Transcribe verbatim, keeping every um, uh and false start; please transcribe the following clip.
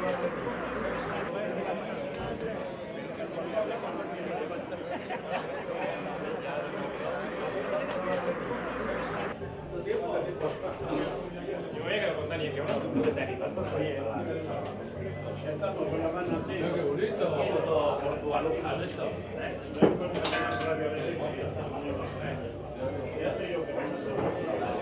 Yo voy a quedar con Dani, que bueno, no te animas, oye. Estamos con la mano así. Qué bonito. Por tu alumna de esto. Ya estoy yo que